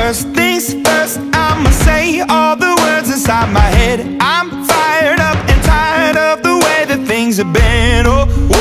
First things first, I'ma say all the words inside my head. I'm fired up and tired of the way that things have been. Oh,